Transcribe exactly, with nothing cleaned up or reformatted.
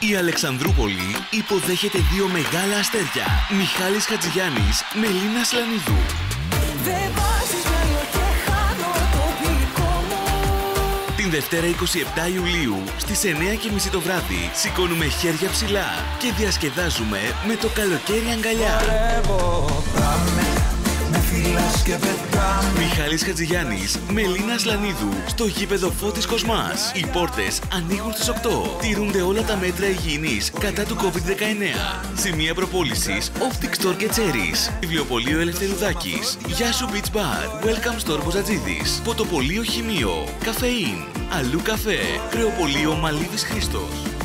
Η Αλεξανδρούπολη υποδέχεται δύο μεγάλα αστέρια. Μιχάλης Χατζηγιάννης, Μελίνα Σλανίδου. Την Δευτέρα είκοσι επτά Ιουλίου στις εννιά και μισή το βράδυ σηκώνουμε χέρια ψηλά και διασκεδάζουμε με το καλοκαίρι αγκαλιά. Μιχάλης Χατζηγιάννης, Μελίνα Σλανίδου, στο γήπεδο Φώτης Κοσμάς. Οι πόρτες ανοίγουν στις οκτώ. Τηρούνται όλα τα μέτρα υγιεινής κατά του κόβιντ δεκαεννιά. Σημεία προπόλησης Optic Store και Cherries. Βιβλιοπωλείο Ελευθερουδάκης. Γεια σου Beach Bar. Welcome Store Μποζατζίδης. Ποτοπωλείο Χημείο. Καφεΐν. Αλλού καφέ. Κρεοπωλείο Μαλίδης Χρήστος.